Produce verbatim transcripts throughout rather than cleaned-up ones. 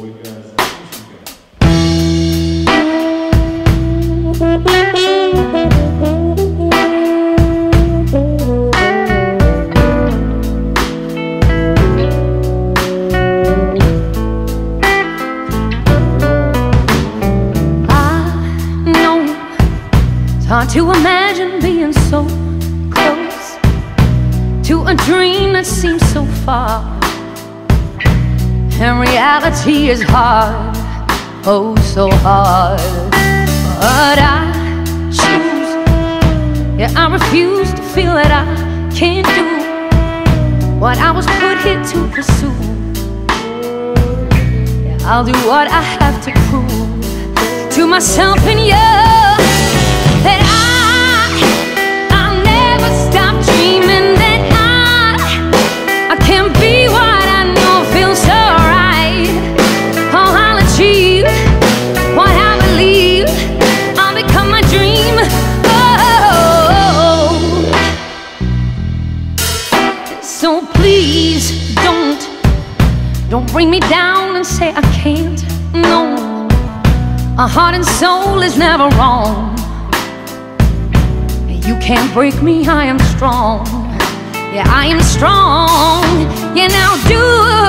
Ольга Запущенко. Hard to imagine being so close to a dream that seems so far, and reality is hard, oh so hard. But I choose, yeah I refuse to feel that I can't do what I was put here to pursue. Yeah, I'll do what I have to prove to myself and you, that I, I'll never stop dreaming, that I, I can be what I know feels so right. Oh, I'll achieve what I believe, I'll become my dream. Oh, so please don't, don't bring me down and say I can't. No, a heart and soul is never wrong. You can't break me, I am strong. Yeah, I am strong. Yeah, now do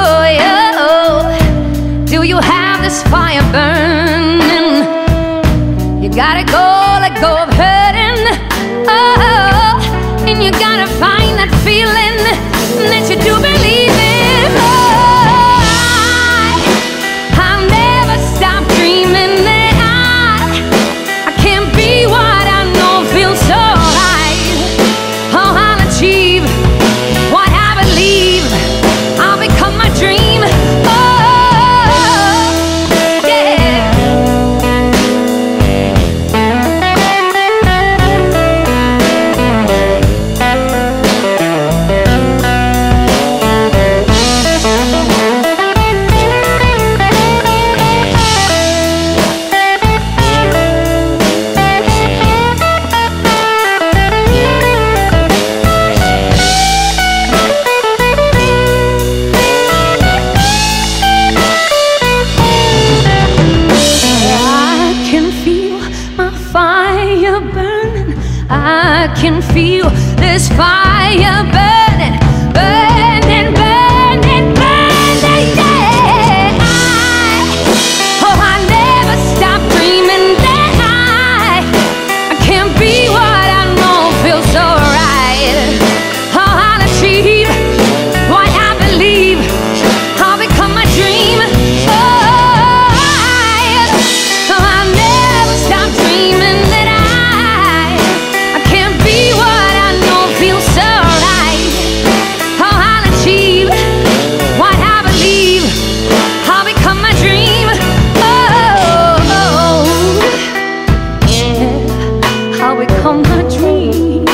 you, do you have this fire burning? You gotta go, let go of hurting. Oh, and you gotta find that feeling that you do believe in. Oh, I, I'll never stop dreaming that I, I can't be what I know feels so. What I believe, I'll become my dream. Oh, yeah. I can feel this fire burning, burning, burning, burning, yeah. I, oh, I never stop dreaming that I, I can't be what I know feels so right. Oh, I'll achieve what I believe, I'll become my dream. Oh, I, oh, I'll never stop dreaming that I become my dream.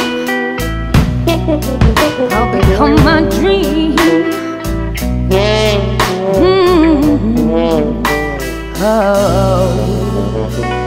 I'll become my dream. Mm-hmm. Oh.